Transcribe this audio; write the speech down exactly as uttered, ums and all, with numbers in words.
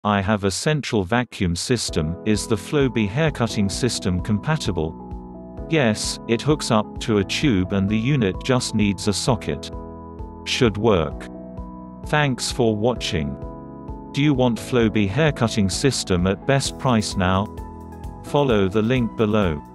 I have a central vacuum system. Is the Flowbee haircutting system compatible? Yes, it hooks up to a tube and the unit just needs a socket. Should work. Thanks for watching. Do you want Flowbee haircutting system at best price now? Follow the link below.